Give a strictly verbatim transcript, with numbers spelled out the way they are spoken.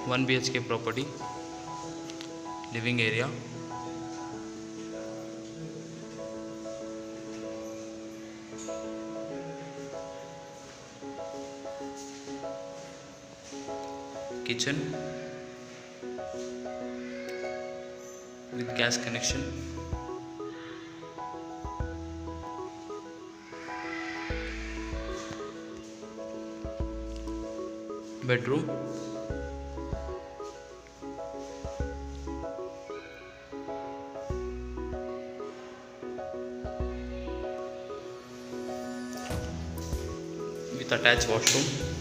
one B H K property, living area, kitchen with gas connection, bedroom, with attached washroom,